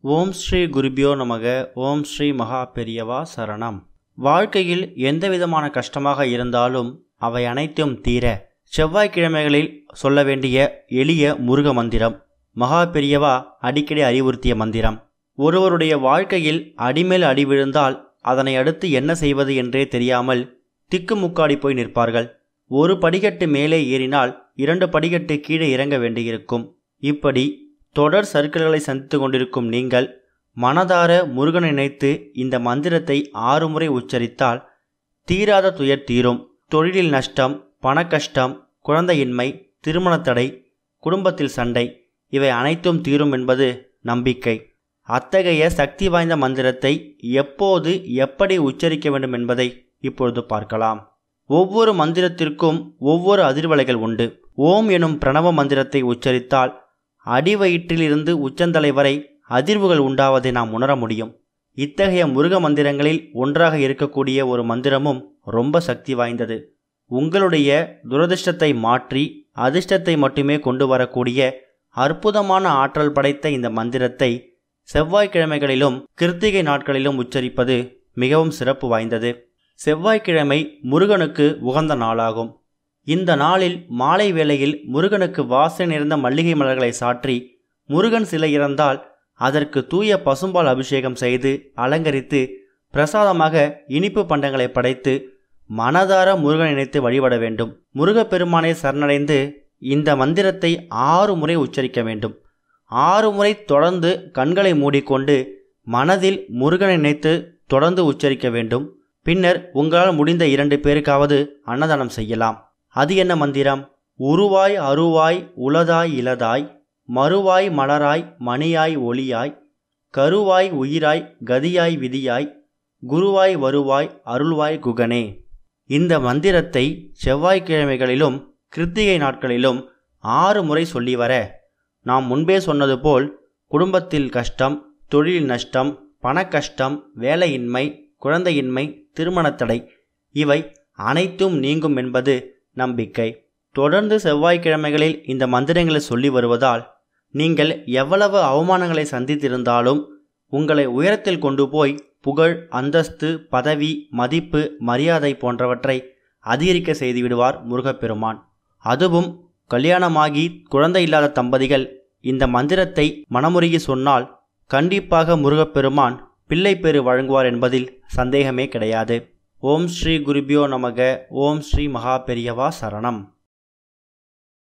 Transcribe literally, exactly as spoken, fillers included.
ஓம் ஸ்ரீ குருபியோ நமக. ஓம் ஸ்ரீ மகா பெரியவா சரணம். வாழ்க்கையில் எந்தவிதமான கஷ்டமாக இருந்தாலும் அவை அனைத்தும் தீர செவ்வாய்க்கிழமைகளில் சொல்ல வேண்டிய எளிய முருக மந்திரம், மகா பெரியவா அடிக்கடி அறிவுறுத்திய மந்திரம். ஒருவருடைய வாழ்க்கையில் அடிமேல் அடி விழுந்தால் அதனை அடுத்து என்ன செய்வது என்றே தெரியாமல் திக்குமுக்காடி போய் நிற்பார்கள். ஒரு படிக்கட்டு மேலே ஏறினால் இரண்டு படிக்கட்டு கீழே இறங்க வேண்டியிருக்கும். இப்படி தொடர் சர்க்கிள்களை சந்தித்து கொண்டிருக்கும் நீங்கள் மனதார முருகனை நினைத்து இந்த மந்திரத்தை ஆறு முறை உச்சரித்தால் தீராத துயர் தீரும். தொழிலில் நஷ்டம், பணக்கஷ்டம், குழந்தையின்மை, திருமணத்தடை, குடும்பத்தில் சண்டை இவை அனைத்தும் தீரும் என்பது நம்பிக்கை. அத்தகைய சக்தி வாய்ந்த மந்திரத்தை எப்போது எப்படி உச்சரிக்க வேண்டும் என்பதை இப்பொழுது பார்க்கலாம். ஒவ்வொரு மந்திரத்திற்கும் ஒவ்வொரு அதிர்வலைகள் உண்டு. ஓம் எனும் பிரணவ மந்திரத்தை உச்சரித்தால் அடிவயிற்றிலிருந்து உச்சந்தலை வரை அதிர்வுகள் உண்டாவதை நாம் உணர முடியும். இத்தகைய முருக மந்திரங்களில் ஒன்றாக இருக்கக்கூடிய ஒரு மந்திரமும் ரொம்ப சக்தி வாய்ந்தது. உங்களுடைய துரதிர்ஷ்டத்தை மாற்றி அதிர்ஷ்டத்தை மட்டுமே கொண்டு வரக்கூடிய அற்புதமான ஆற்றல் படைத்த இந்த மந்திரத்தை செவ்வாய்க்கிழமைகளிலும் கிருத்திகை நாட்களிலும் உச்சரிப்பது மிகவும் சிறப்பு வாய்ந்தது. செவ்வாய்க்கிழமை முருகனுக்கு உகந்த நாளாகும். இந்த நாளில் மாலை வேளையில் முருகனுக்கு வாசனை நிறைந்த மல்லிகை மலர்களை சாற்றி, முருகன் சிலை இறந்தால் அதற்கு தூய பசும்பால் அபிஷேகம் செய்து அலங்கரித்து பிரசாதமாக இனிப்பு பண்டங்களை படைத்து மனதார முருகனை நினைத்து வழிபட வேண்டும். முருகப்பெருமானை சரணடைந்து இந்த மந்திரத்தை ஆறு முறை உச்சரிக்க வேண்டும். ஆறு முறை தொடர்ந்து கண்களை மூடிக்கொண்டு மனதில் முருகனை நினைத்து தொடர்ந்து உச்சரிக்க வேண்டும். பின்னர் உங்களால் முடிந்த இரண்டு பேருக்காவது அன்னதானம் செய்யலாம். அது என்ன மந்திரம்? உருவாய் அருவாய் உளதாய் இலதாய் மறுவாய் மலராய் மணியாய் ஒளியாய் கருவாய் உயிராய் கதியாய் விதியாய் குருவாய் வருவாய் அருள்வாய் குகனே. இந்த மந்திரத்தை செவ்வாய்க்கிழமைகளிலும் கிருத்திகை நாட்களிலும் ஆறு முறை சொல்லி வர, நாம் முன்பே சொன்னது போல் குடும்பத்தில் கஷ்டம், தொழில் நஷ்டம், பணக்கஷ்டம், வேலையின்மை, குழந்தையின்மை, திருமணத்தடை இவை அனைத்தும் நீங்கும் என்பது நம்பிக்கை. தொடர்ந்து செவ்வாய்க்கிழமைகளில் இந்த மந்திரங்களை சொல்லி வருவதால் நீங்கள் எவ்வளவு அவமானங்களை சந்தித்திருந்தாலும் உங்களை உயரத்தில் கொண்டு போய் புகழ், அந்தஸ்து, பதவி, மதிப்பு, மரியாதை போன்றவற்றை அதிகரிக்க செய்துவிடுவார் முருகப்பெருமான். அதுவும் கல்யாணமாகி குழந்தை இல்லாத தம்பதிகள் இந்த மந்திரத்தை மனமுருகி சொன்னால் கண்டிப்பாக முருகப்பெருமான் பிள்ளை பேறு வழங்குவார் என்பதில் சந்தேகமே கிடையாது. ஓம் ஸ்ரீ குருபியோ நமக. ஓம் ஸ்ரீ மகா பெரியவா சரணம்.